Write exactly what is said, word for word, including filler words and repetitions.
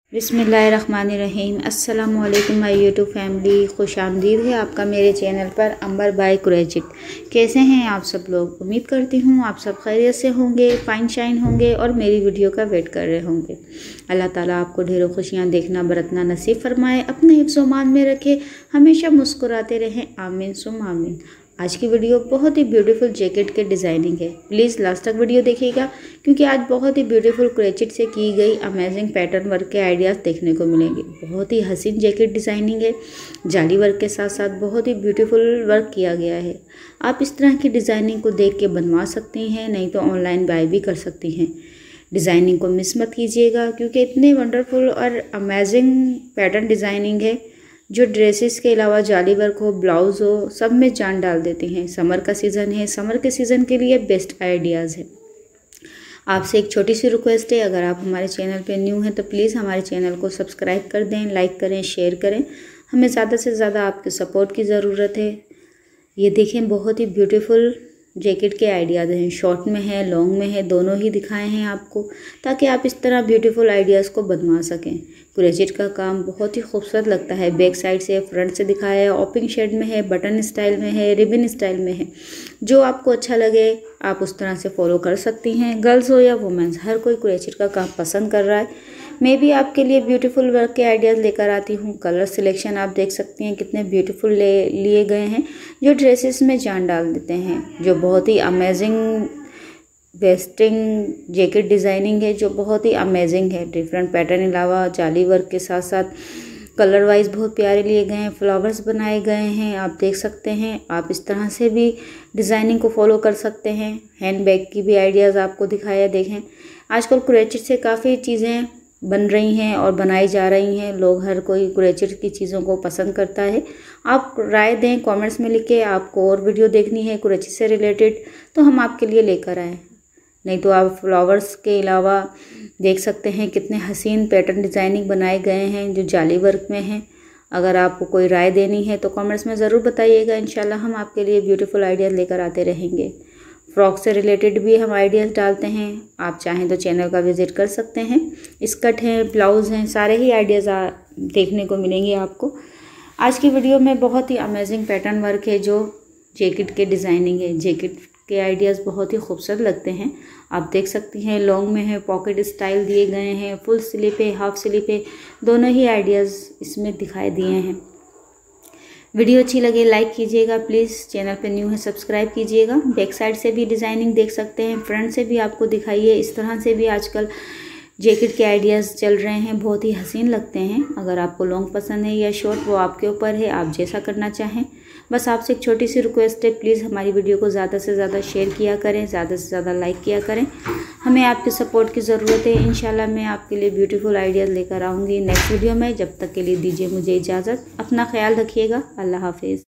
बिस्मिल्लाहिर्रहमानिर्रहीम। अस्सलामु अलैकुम माय यूट्यूब फैमिली, खुश आमदीद है आपका मेरे चैनल पर अंबर बाय कुरैशिट। कैसे हैं आप सब लोग? उम्मीद करती हूँ आप सब खैरियत से होंगे, फाइन शाइन होंगे और मेरी वीडियो का वेट कर रहे होंगे। अल्लाह ताला आपको ढेरों खुशियाँ देखना बरतना नसीब फरमाए, अपने हिफ्ज़-ओ-मान में रखे, हमेशा मुस्कुराते रहें, आमीन सुम आमीन। आज की वीडियो बहुत ही ब्यूटीफुल जैकेट के डिज़ाइनिंग है। प्लीज़ लास्ट तक वीडियो देखिएगा क्योंकि आज बहुत ही ब्यूटीफुल क्रोचेट से की गई अमेजिंग पैटर्न वर्क के आइडियाज़ देखने को मिलेंगे। बहुत ही हसीन जैकेट डिज़ाइनिंग है। जाली वर्क के साथ साथ बहुत ही ब्यूटीफुल वर्क किया गया है। आप इस तरह की डिज़ाइनिंग को देख के बनवा सकती हैं, नहीं तो ऑनलाइन बाय भी कर सकती हैं। डिज़ाइनिंग को मिस मत कीजिएगा क्योंकि इतने वंडरफुल और अमेजिंग पैटर्न डिज़ाइनिंग है जो ड्रेसेस के अलावा जाली वर्क हो, ब्लाउज़ हो, सब में जान डाल देती हैं। समर का सीज़न है, समर के सीज़न के लिए बेस्ट आइडियाज़ है। आपसे एक छोटी सी रिक्वेस्ट है, अगर आप हमारे चैनल पे न्यू हैं तो प्लीज़ हमारे चैनल को सब्सक्राइब कर दें, लाइक करें, शेयर करें। हमें ज़्यादा से ज़्यादा आपके सपोर्ट की ज़रूरत है। ये देखें, बहुत ही ब्यूटीफुल जैकेट के आइडियाज़ हैं। शॉर्ट में है, लॉन्ग में है, दोनों ही दिखाए हैं आपको ताकि आप इस तरह ब्यूटीफुल आइडियाज़ को बनवा सकें। क्रोचेट का काम बहुत ही खूबसूरत लगता है। बैक साइड से, फ्रंट से दिखाया है, ओपिंग शेड में है, बटन स्टाइल में है, रिबन स्टाइल में है। जो आपको अच्छा लगे आप उस तरह से फॉलो कर सकती हैं। गर्ल्स हो या वुमेंस, हर कोई क्रोचेट का काम पसंद कर रहा है। मैं भी आपके लिए ब्यूटीफुल वर्क के आइडियाज़ लेकर आती हूँ। कलर सिलेक्शन आप देख सकती हैं कितने ब्यूटीफुल ले लिए गए हैं जो ड्रेसेस में जान डाल देते हैं। जो बहुत ही अमेजिंग वेस्टिंग जैकेट डिज़ाइनिंग है जो बहुत ही अमेजिंग है। डिफरेंट पैटर्न अलावा जाली वर्क के साथ साथ कलर वाइज बहुत प्यारे लिए गए हैं, फ्लावर्स बनाए गए हैं। आप देख सकते हैं, आप इस तरह से भी डिज़ाइनिंग को फॉलो कर सकते हैं। हैंड बैग की भी आइडियाज़ आपको दिखाया। देखें, आजकल क्रोचेट से काफ़ी चीज़ें बन रही हैं और बनाई जा रही हैं। लोग हर कोई क्रोचेट की चीज़ों को पसंद करता है। आप राय दें कमेंट्स में लिख के, आपको और वीडियो देखनी है क्रोचेट से रिलेटेड तो हम आपके लिए लेकर आएँ। नहीं तो आप फ्लावर्स के अलावा देख सकते हैं कितने हसीन पैटर्न डिज़ाइनिंग बनाए गए हैं जो जाली वर्क में हैं। अगर आपको कोई राय देनी है तो कमेंट्स में ज़रूर बताइएगा। इंशाल्लाह हम आपके लिए ब्यूटीफुल आइडियाज़ लेकर आते रहेंगे। फ्रॉक से रिलेटेड भी हम आइडियाज़ डालते हैं। आप चाहें तो चैनल का विज़िट कर सकते हैं। स्कर्ट हैं, ब्लाउज़ हैं, सारे ही आइडियाज़ देखने को मिलेंगे आपको। आज की वीडियो में बहुत ही अमेजिंग पैटर्न वर्क है जो जैकेट के डिज़ाइनिंग है। जैकेट के आइडियाज़ बहुत ही खूबसूरत लगते हैं। आप देख सकती हैं, लॉन्ग में है, पॉकेट स्टाइल दिए गए हैं, फुल स्लीप है, हाफ स्लीप है, दोनों ही आइडियाज़ इसमें दिखाई दिए हैं। वीडियो अच्छी लगे लाइक कीजिएगा, प्लीज़ चैनल पे न्यू है सब्सक्राइब कीजिएगा। बैक साइड से भी डिज़ाइनिंग देख सकते हैं, फ्रंट से भी आपको दिखाइए। इस तरह से भी आजकल जैकेट के आइडियाज़ चल रहे हैं, बहुत ही हसीन लगते हैं। अगर आपको लॉन्ग पसंद है या शॉर्ट, वो आपके ऊपर है, आप जैसा करना चाहें। बस आपसे एक छोटी सी रिक्वेस्ट है, प्लीज़ हमारी वीडियो को ज़्यादा से ज़्यादा शेयर किया करें, ज़्यादा से ज़्यादा लाइक किया करें। हमें आपके सपोर्ट की ज़रूरत है। इंशाल्लाह मैं आपके लिए ब्यूटीफुल आइडियाज़ लेकर आऊँगी नेक्स्ट वीडियो में। जब तक के लिए दीजिए मुझे इजाज़त। अपना ख्याल रखिएगा। अल्लाह हाफिज़।